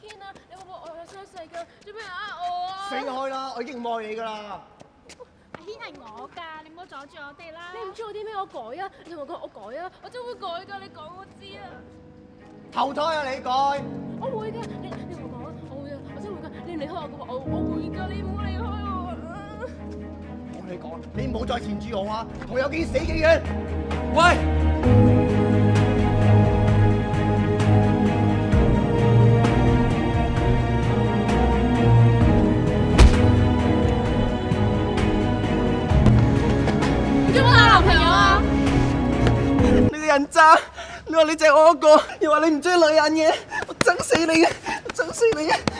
堅啊！你話我有傷勢㗎，做咩呃我啊？ 死開啦！我已經唔愛你㗎啦！ 阿軒係我㗎，你唔好阻住我哋啦。 你唔中意我啲咩？我改啊！你同我講我改啊！我真會改㗎，你講我知啊！ 投胎啊你改！ 我會㗎，你同我講啊！我會啊！我真會㗎！你唔離開我嘅話，我會㗎！你唔好離開我啊！ 我同你講，你唔好再纏住我啊！我有幾死幾遠！ 喂！ 你做乜打男朋友啊？ 你個人渣！你話你淨係我一個，又話你唔中意女人嘅，我憎死你嘅，我憎死你嘅！